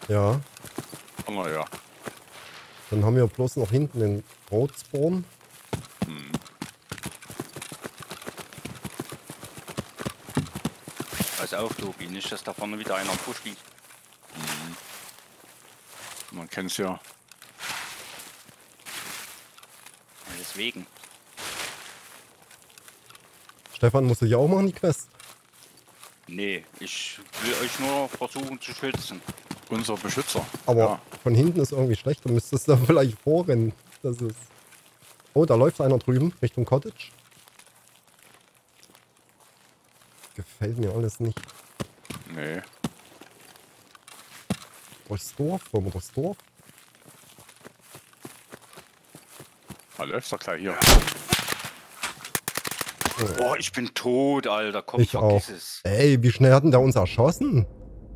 Ja. Na ja. Dann haben wir bloß noch hinten den Rotspawn. Hm. Pass auf, Tobi, nicht, dass da vorne wieder einer am Busch liegt. Man kennt's ja. Deswegen. Stefan, musst du ja auch machen, die Quest? Nee, ich will euch nur versuchen zu schützen. Unser Beschützer. Aber Ja. von hinten ist irgendwie schlecht. Du müsstest da vielleicht vorrennen. Das ist... Oh, da läuft einer drüben Richtung Cottage. Gefällt mir alles nicht. Nee. Durchs Dorf? Wollen wir durchs Dorf? Da läuft er gleich hier. Boah, ich bin tot, Alter. Komm, Ich auch. vergiss es. Ey, wie schnell hat denn der uns erschossen?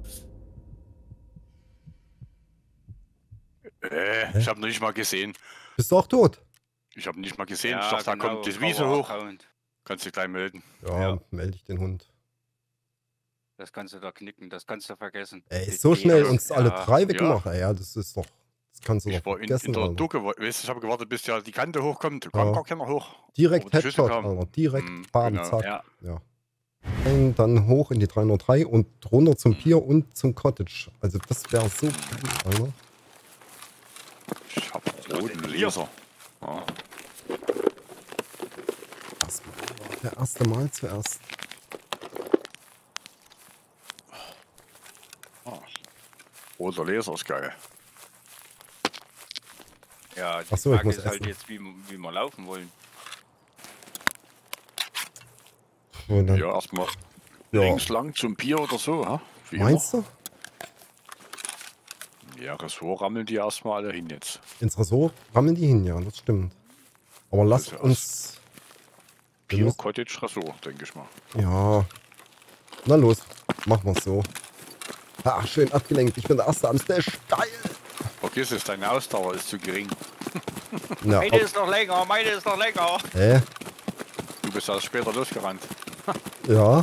Ich habe noch nicht mal gesehen. Bist du auch tot? Ich habe nicht mal gesehen. Ja, ich dachte, da genau, kommt das Wiese Power hoch. Account. Kannst du gleich melden. Ja, Ja. melde ich den Hund. Das kannst du da knicken, das kannst du vergessen. Ey, Die- so die- schnell uns ja, alle drei ja. wegmachen. Ja, das ist doch... Das kannst du Ich doch war in vergessen, der Alter. Ducke. Weißt, ich habe gewartet, bis ja die Kante hochkommt. Da kam Ja. gar keiner hoch. Direkt Aber die Schüsse Headshot, kamen. Alter. Direkt, Mhm, bam, genau. zack. Ja. Ja. Und dann hoch in die 303 und runter zum Pier und zum Cottage. Also das wäre so geil, Alter. Ich habe roten Laser. Ja. Das war der erste Mal zuerst. Roter Laser ist geil. Ja, die Ach so, ich Frage muss ist halt essen. jetzt, wie wir laufen wollen. Und dann, Ja, erstmal ja. links lang zum Pier oder so. Ha? Wie Meinst du? immer. Ja, Ressort rammeln die erstmal alle hin jetzt. Ins Ressort rammeln die hin, ja, das stimmt. Aber lass Also uns... wir Pier müssen- Cottage Ressort, denke ich mal. Ja. Na los, machen wir so. Ah, schön abgelenkt. Ich bin der Erste am Stash. Geil! Vergiss es, deine Ausdauer ist zu gering. Ja, Meine ist noch länger, meine ist noch länger. Du bist ja später losgerannt. ja.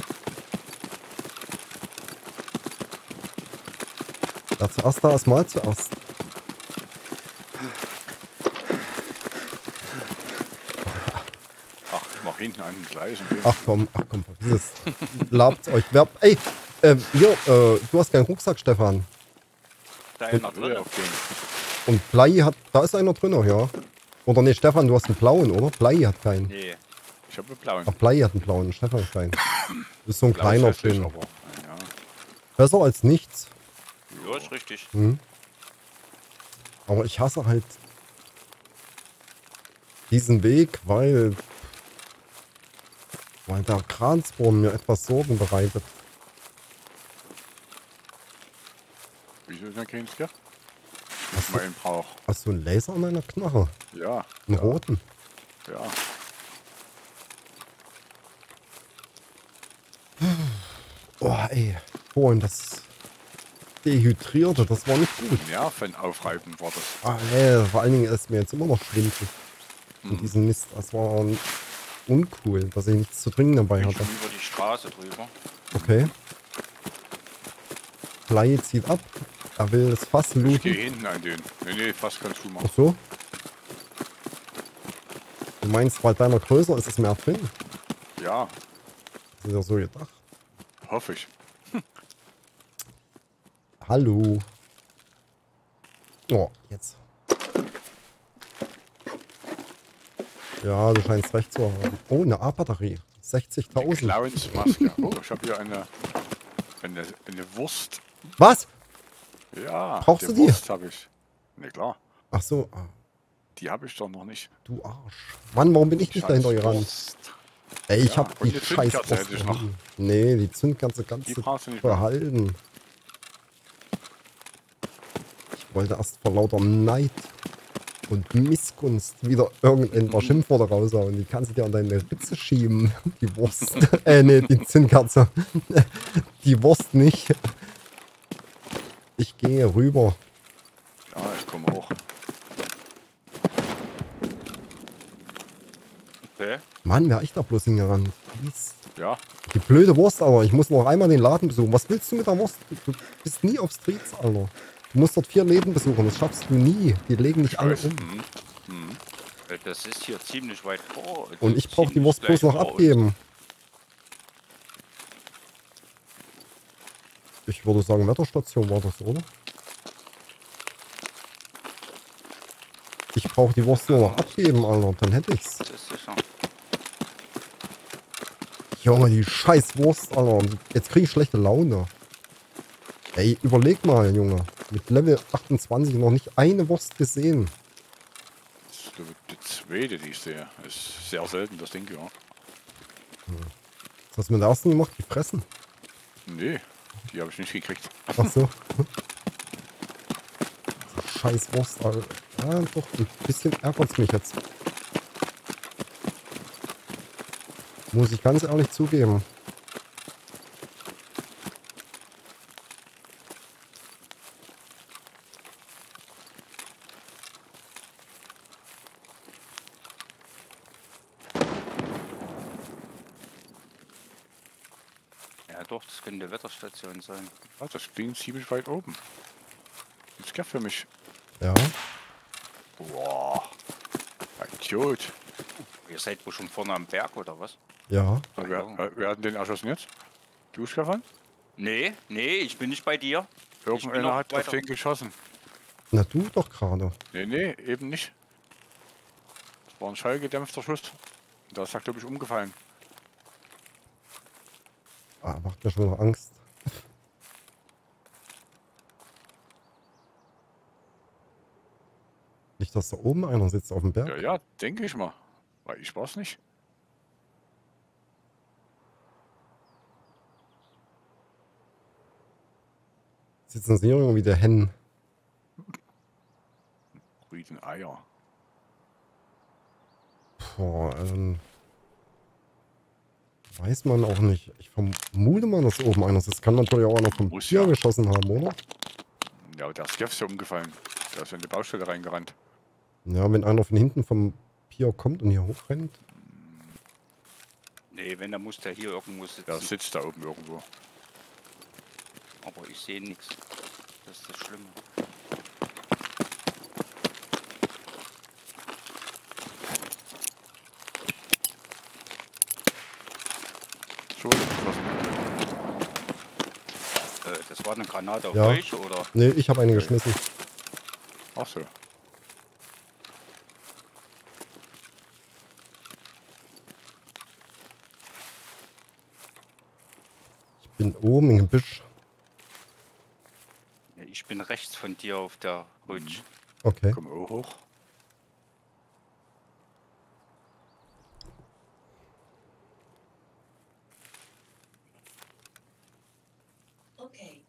Ja, zuerst da ist mal zuerst. Ach, ich mach hinten einen Gleis. Ach komm, vergiss es. Labt euch. Ey, hier, du hast keinen Rucksack, Stefan. Da ist noch Will drin. auf den. Und Blei hat, da ist einer drin, ja. Oder nee, Stefan, du hast einen blauen, oder? Blei hat keinen. Nee. Ich habe einen blauen. Ach, Blei hat einen blauen, Stefan hat keinen. Das ist so ein Blau kleiner ist hässlich, drin. aber, ja. Besser als nichts. Ja, ist richtig. Aber ich hasse halt diesen Weg, weil der Kransporn mir etwas Sorgen bereitet. Wieso denn kein Tier? Was man ihn braucht. Hast du einen Laser an deiner Knarre? Ja, Einen roten? ja. Oh, ey. Vorhin das Dehydrierte, das war nicht gut. Nervenaufreibend war das. Ah, ey, vor allen Dingen ist mir jetzt immer noch schwindelig. Und diesen Mist, das war uncool, dass ich nichts zu trinken dabei Ich hatte. bin schon über die Straße drüber. Okay. Blei zieht ab. Er will das Fass Ich looten. gehe hinten an den. Nee, fast kannst du Ach machen. so. Du meinst, weil deiner größer ist, ist mehr drin? Ja, Das ist ja so gedacht. hoffe ich. Hallo. Oh, jetzt. Ja, du scheinst recht zu haben. Oh, eine A-Batterie. 60.000. Clownsmaske. Oh, ich habe hier eine Wurst. Was? Ja, Brauchst du die? Wurst habe ich. Ne, klar. Ach so. Ah, Die habe ich doch noch nicht. du Arsch. Mann, warum bin ich nicht dahinter Scheiß gerannt? Wurst. Ey, ich Ja, hab und die eine scheiß Zündkerze hätte ich noch. Nee, die Zündkerze kannst Die du brauchst du nicht mehr. behalten. Ich wollte erst vor lauter Neid und Missgunst wieder irgendein Schimpfwort raushauen. Die kannst du dir an deine Ritze schieben. Die Wurst. Nee, die Zündkerze. Die Wurst nicht. Ich gehe rüber. Ja, ich komme hoch. Okay. Mann, wäre ich da bloß hingerannt. Mies. Ja, Die blöde Wurst, aber ich muss noch einmal den Laden besuchen. Was willst du mit der Wurst? Du bist nie auf Streets, Alter. Du musst dort 4 Läden besuchen. Das schaffst du nie. Die legen nicht Ich alle weiß. um. Das ist hier ziemlich weit vor. Und ich brauche die Ziemlich Wurst bloß gleich noch vor uns. abgeben. Ich würde sagen, Wetterstation war das, oder? Ich brauche die Wurst nur noch abgeben, Alter. Dann hätte ich's. Das ist sicher. Junge, die scheiß Wurst, Alter. Jetzt kriege ich schlechte Laune. Ey, überleg mal, Junge. Mit Level 28 noch nicht eine Wurst gesehen. Das ist die zweite, die ich sehe. Ist sehr selten, das Ding, ja. Was hast du mit der ersten gemacht? Gefressen? Nee, die habe ich nicht gekriegt. Ach so. Scheiß Wurst, Alter. Ja, doch, ein bisschen ärgert's mich jetzt. Muss ich ganz ehrlich zugeben. Ja doch, das könnte eine Wetterstation sein. Ah, das klingt ziemlich weit oben. Das ist für mich. Ja. Boah. Ein Idiot. Ihr seid wohl schon vorne am Berg oder was? Ja. Wer hat denn den erschossen jetzt? Du, Stefan? Nee, ich bin nicht bei dir. bin Irgendeiner noch hat auf weiter. den geschossen. Na du doch gerade. Nee, eben nicht. Das war ein schallgedämpfter Schuss. Da ist er, glaube ich, umgefallen. Ah, macht mir schon wieder Angst. Nicht, dass da oben einer sitzt auf dem Berg. Ja, denke ich mal. Weil ich war's nicht. Sitzen sie irgendwie wie der Hen. Riesen Eier. Boah, weiß man auch nicht. Ich vermute mal, dass oben einer sitzt. Kann natürlich auch einer vom Muss Tier ja. geschossen haben, oder? Ja, aber der ist ja umgefallen. Der ist in die Baustelle reingerannt. Ja, wenn einer von hinten vom Pier kommt und hier hochrennt. Nee, wenn, dann muss der hier irgendwo sitzen. Der sitzt da oben irgendwo. Aber ich sehe nichts. Das ist das Schlimme. So, geschossen. Das war eine Granate auf Ja. euch, oder? Nee, ich habe eine geschmissen. Ach so. Ich bin oben im Gebüsch. Ja, ich bin rechts von dir auf der Rutsch. Okay. Komm auch hoch. Okay.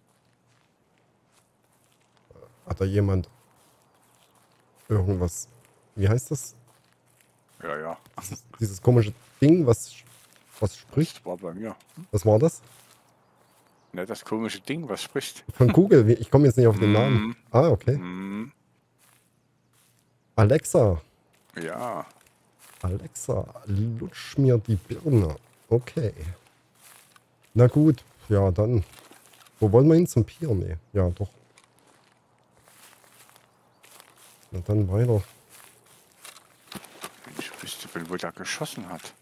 Hat da jemand irgendwas? Wie heißt das? Ja. Dieses komische Ding, was spricht? Das war bei mir. Was war das? Ne, das komische Ding, was spricht. Von Google. Ich komme jetzt nicht auf den Namen. Ah, okay. Hm, Alexa. ja. Alexa, lutsch mir die Birne. Okay. Na gut. Ja, dann. Wo wollen wir hin? Zum Pier? Nee. Ja, doch. Na dann weiter. Ich wüsste, wo der geschossen hat.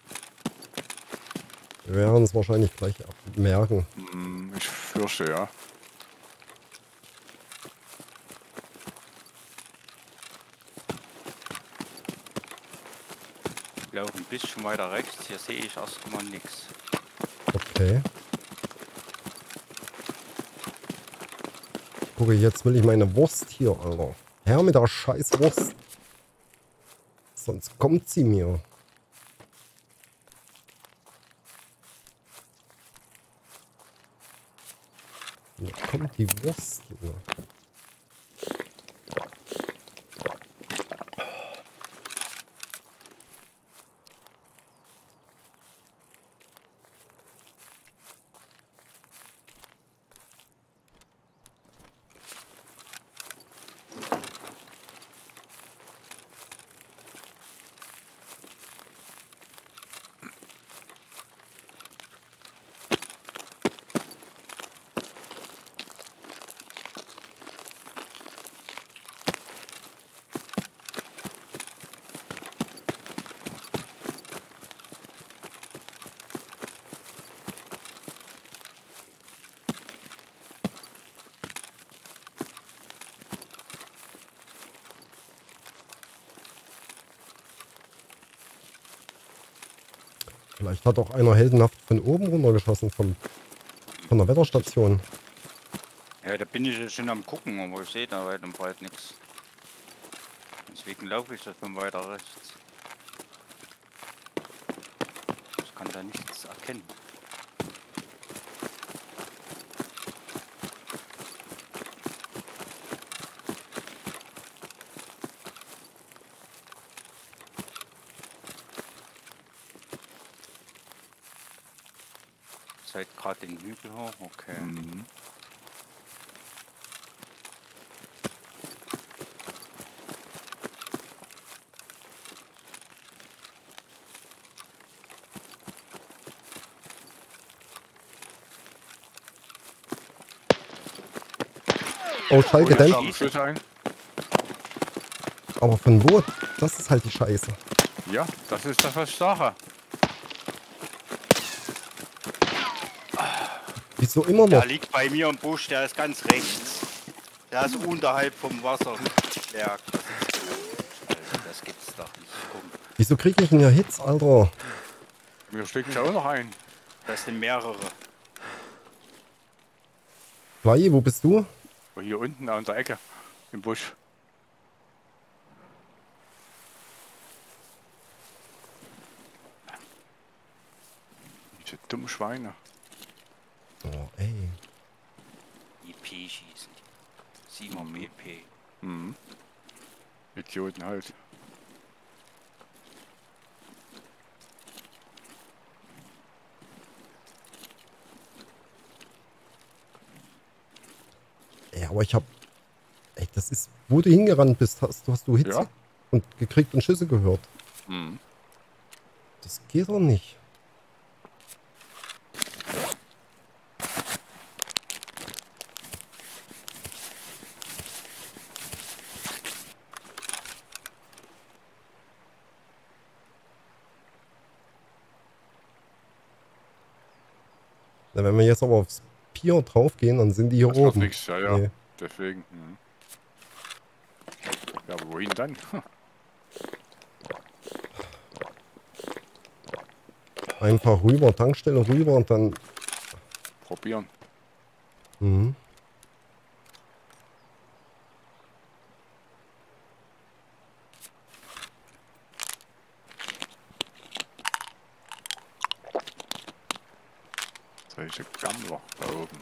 Wir werden es wahrscheinlich gleich merken. Ich fürchte, ja. Ich glaube ein bisschen weiter rechts. Hier sehe ich erstmal nichts. Okay. Gucke, jetzt will ich meine Wurst hier, Alter. Her mit der scheiß Wurst. Sonst kommt sie mir. Hier kommt die Wurst, Junge. Vielleicht hat auch einer heldenhaft von oben runtergeschossen, von der Wetterstation. Ja, da bin ich ja schon am gucken, aber ich sehe da weit und breit nichts. Deswegen laufe ich das von weiter rechts. Ich kann da nichts erkennen. Seid gerade den Hügel hoch, okay. Mhm. Oh, Schalke, denn? Schlagen Schüsse ein. Aber von wo? Das ist halt die Scheiße. Ja, das ist das, was ich sage. Wieso immer Der noch? liegt bei mir im Busch, der ist ganz rechts. Der ist unterhalb vom Wasserberg. Alter, das gibt's doch nicht. Guck, Wieso kriege ich denn hier Hits, Alter? Mir schlägt ja auch noch ein. das sind mehrere. Fly, wo bist du? Hier unten an der Ecke im Busch. Diese dummen Schweine. Oh, ey. IP schießen. 7er PP. Mhm. Idioten halt. Ey, aber ich hab... Ey, das ist... Wo du hingerannt bist, hast du Hits Ja. und gekriegt und Schüsse gehört. Mhm. Das geht doch nicht. Na, wenn wir jetzt aber aufs Pier drauf gehen, dann sind die hier Das wird oben. nichts, ja, ja. Nee. Deswegen. Mhm. Ja, aber wohin dann? Einfach rüber, Tankstelle rüber und dann... Probieren. Mhm. Solche Gammler da oben.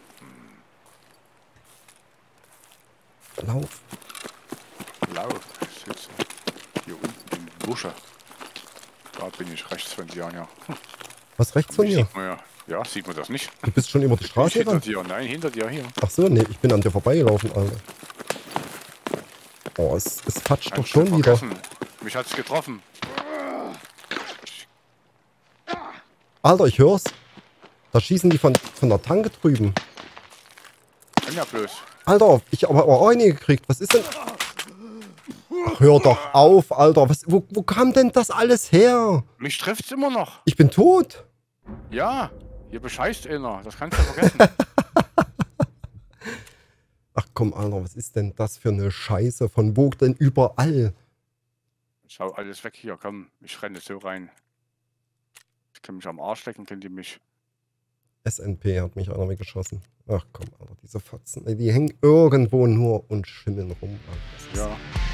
Lauf. Lauf. Ich sitze hier unten im Busche. Da bin ich rechts von dir, ja. Was rechts von Mich mir? sieht man ja. Ja, sieht man das nicht? Du bist schon über die Nicht Straße hinter ran? dir, nein, hinter dir hier. Ach so, nee, ich bin an dir vorbeigelaufen, Alter. Oh, es patscht doch Kannst du schon wieder. vergessen. Mich hat's getroffen. Alter, ich hör's. Da schießen die von der Tanke drüben. Kann ja bloß. Alter, ich habe aber auch eine gekriegt. Was ist denn? Ach, hör doch auf, Alter. Wo kam denn das alles her? Mich trifft's immer noch. Ich bin tot. Ja, hier bescheißt einer. Das kannst du vergessen. Ach komm, Alter, was ist denn das für eine Scheiße? Von wo denn überall? Schau alles weg hier, komm. Ich renne so rein. Ich kann mich am Arsch lecken, könnt ihr mich. SNP hat mich einer weggeschossen. Ach komm, Alter, diese Fotzen. Ey, die hängen irgendwo nur und schimmeln rum. Alter. Das ist- Ja.